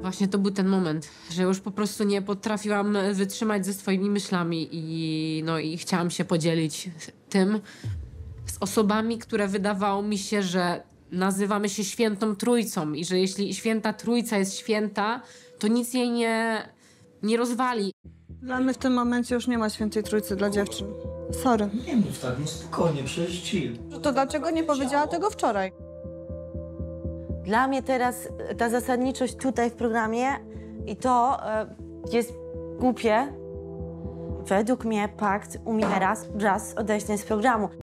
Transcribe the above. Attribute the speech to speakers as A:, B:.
A: Właśnie to był ten moment, że już po prostu nie potrafiłam wytrzymać ze swoimi myślami i chciałam się podzielić tym z osobami, które wydawało mi się, że nazywamy się Świętą Trójcą i że jeśli Święta Trójca jest święta, to nic jej nie rozwali.
B: Dla mnie w tym momencie już nie ma świętej trójcy dla dziewczyn. Sorry.
C: Nie mów tak, no spokojnie, przecież chill.
B: To dlaczego nie powiedziała tego wczoraj?
D: Dla mnie teraz ta zasadniczość tutaj w programie i to jest głupie. Według mnie Pakt umiera wraz z odejściem z programu.